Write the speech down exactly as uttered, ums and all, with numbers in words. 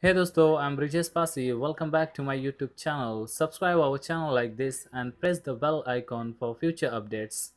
Hey dosto, I'm Brijesh Pasi. Welcome back to my YouTube channel. Subscribe our channel like this and press the bell icon for future updates.